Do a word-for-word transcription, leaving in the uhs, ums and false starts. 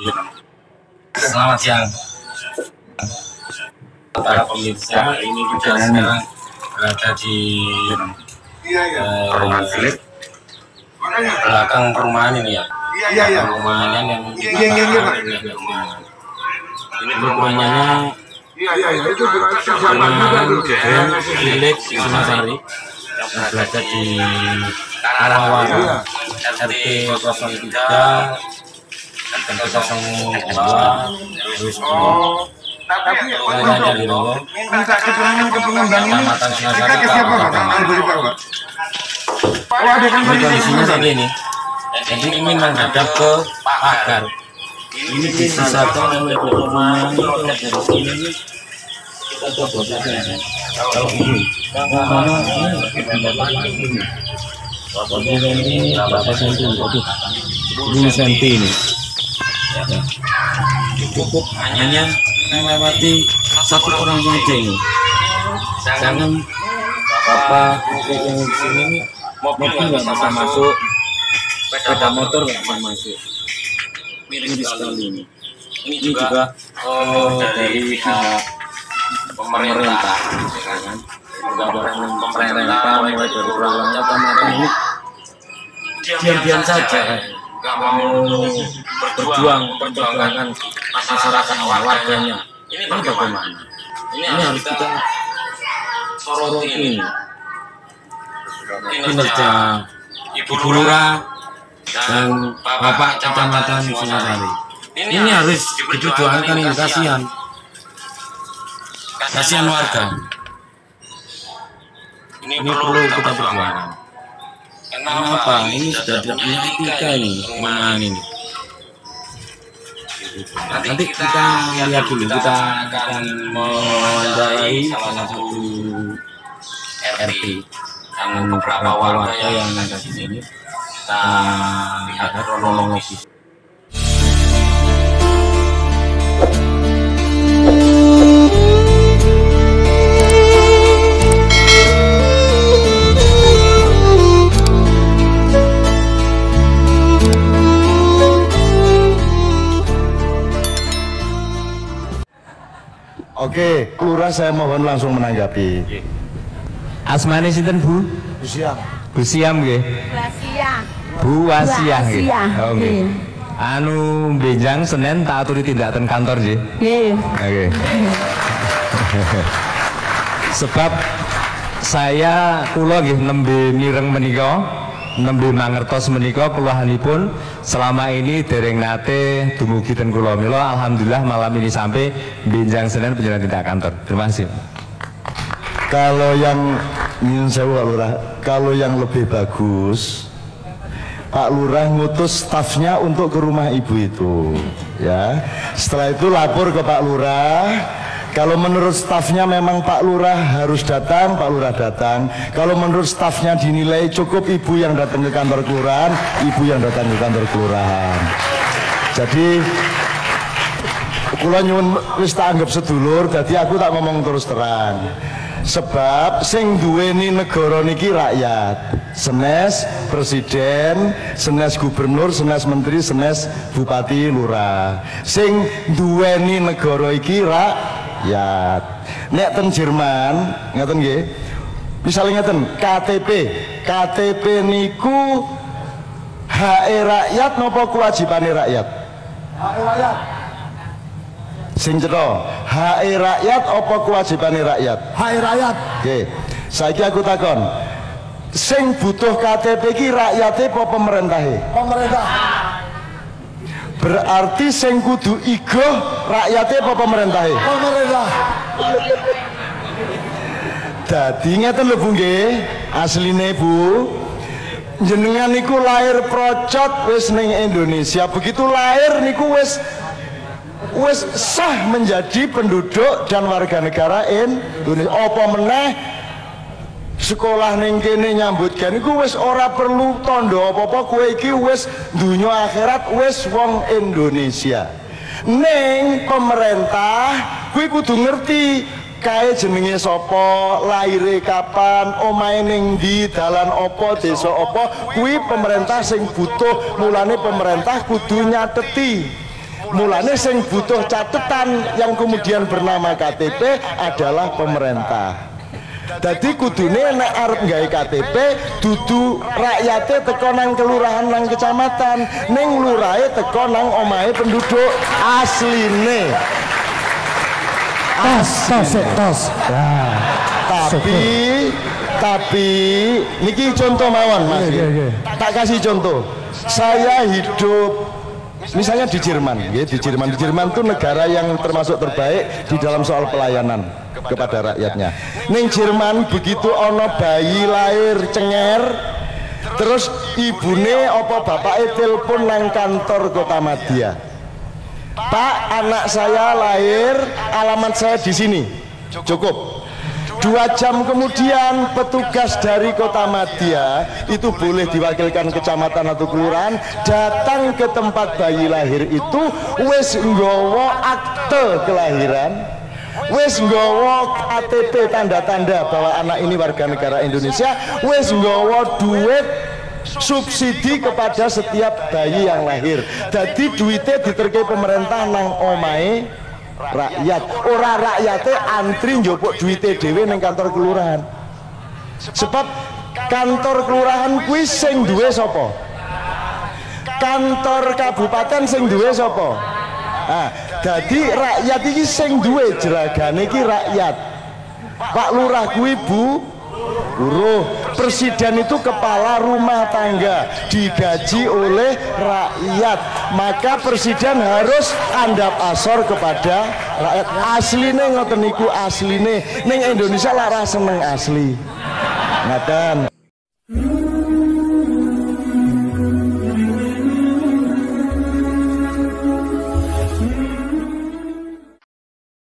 Selamat siang para pemirsa, ini kita sekarang berada di eh, belakang perumahan ini ya. Iya iya. Perumahan yang Iya iya iya. Ini perumahannya Iya iya itu perumahan Grand Village Singasari yang berada di Karawang R T nol tiga R T nol dua terus tapi wilayahnya di Rowo, minta keterangan ke pengembang ini Kecamatan Singasari, kita ke siapa Pak? Kabupaten. Beritahu Pak. Oh ada kan Ini kondisinya seperti ini. Jadi ingin menghadap ke pagar. Ini disisakan oleh perumahan dari sini. Kita coba saja. Kalau ini, mana ini? Ini berapa senti? sepuluh senti ini. Cukup hanya melewati satu orang saja ini. Jangan apa yang di sini ini mobil nggak bisa masuk, sepeda motor nggak bisa masuk. Miris sekali ini. Ini juga oh, dari pihak pemerintah, kan? Pemerintah mulai dari program kecamatan ini diam-diam saja, nggak mau berjuang perjuangan masyarakat warganya. Ini bagaimana? Ini harus kita soroti kinerja Ibu Lurah dan Bapak Kecamatan Singasari. Ini harus diperjuangkan ini, kasihan. Kasihan warga. Ini perlu kita perjuangkan. Kenapa? Ini sudah tidak punya etika ini, perumahan ini. Nanti kita lihat dulu, kita akan mewawancarai salah satu R T dan beberapa warga yang ada di sini. Kita lihat kronologis. Oke, Lurah saya mohon langsung menanggapi. Asmane sinten Bu? Bu Siam. Bu Siam nggih. Wasiah. Bu Wasiah nggih. Wasiah, Oh nggih. nggih. Anu benjang Senin tak aturi tindak ten kantor nggih. Nggih. Oke. Sebab saya kula nggih nembe mireng menika, nembe mangertos menika kulahanipun selama ini dereng nate dumugi ten kula. Mila alhamdulillah malam ini sampai benjang Senin penjelasan tindak kantor. Terima kasih. Kalau yang ingin saya Pak Lurah, kalau yang lebih bagus Pak Lurah ngutus stafnya untuk ke rumah ibu itu, ya. Setelah itu lapor ke Pak Lurah. Kalau menurut stafnya memang Pak Lurah harus datang, Pak Lurah datang. Kalau menurut stafnya dinilai cukup ibu yang datang ke kantor kelurahan, ibu yang datang ke kantor kelurahan. Jadi kula nyuwun wis tak anggap sedulur, jadi aku tak ngomong terus terang. Sebab sing duweni negara niki rakyat. Senes presiden, senes gubernur, senes menteri, senes bupati, lurah. Sing duweni negara iki rakyat. Nek ten Jerman, ngeten nggih. Misalnya ngeten, K T P. K T P niku hak rakyat napa kewajibane rakyat? Hak rakyat. Sing cetha, hak rakyat apa kewajibane rakyat? Hak rakyat. Oke. Saiki aku takon. Sing butuh K T P iki rakyate apa pemerintahe? Pemerintah. Berarti sing kudu igo rakyate apa pemerintahe? Pemerintah. Dadi ngeten lho Bu nggih, asline Bu. Jenengan niku lahir procot wis ning Indonesia. Begitu lahir niku wis wis sah menjadi penduduk dan warga negara Indonesia. Apa meneh sekolah ning kene nyambut gawe niku wis ora perlu tondo apa-apa, kowe iki wis dunya akhirat wis wong Indonesia. Ning pemerintah kuwi kudu ngerti kae jenenge sapa, laire kapan, omahe ning ndi, dalan apa, desa apa, kuwi pemerintah sing butuh. Mulane pemerintah kudu nyateti Mulane sing butuh catatan yang kemudian bernama K T P adalah pemerintah. Jadi kudune nek arep gawe K T P dudu rakyate teko nang kelurahan nang kecamatan, ning lurahe teko nang omahe penduduk asline. Tos, tos, tos. Nah, Tapi tapi niki contoh mawon Mas. Iya, iya, iya. Tak kasih contoh. Saya hidup misalnya di Jerman, ya, di Jerman, di Jerman itu negara yang termasuk terbaik di dalam soal pelayanan kepada rakyatnya. Ning Jerman begitu ono bayi lahir cenger, terus ibune apa bapake telepon nang kantor Kotamadya. Pak, anak saya lahir, alamat saya di sini. Cukup. Dua jam kemudian petugas dari Kotamadya itu boleh diwakilkan kecamatan atau kelurahan datang ke tempat bayi lahir itu, wis nggawa akte kelahiran, wis nggawa K T P tanda-tanda bahwa anak ini warga negara Indonesia, wis nggawa duit subsidi kepada setiap bayi yang lahir. Jadi duitnya diterke pemerintah nang omahe rakyat, ora rakyate antri njupuk duite dhewe ning kantor kelurahan. Sebab kantor kelurahan kuwi sing duwe sapa? Kantor kabupaten sing duwe sapa? Nah, dadi rakyat iki sing duwe jeragane iki rakyat. Pak Lurah kuwi Bu Guru, presiden itu kepala rumah tangga, digaji oleh rakyat, maka presiden harus andap asor kepada rakyat. Asline ngoten niku asline, ning Indonesia lara seneng asli. Ngaten.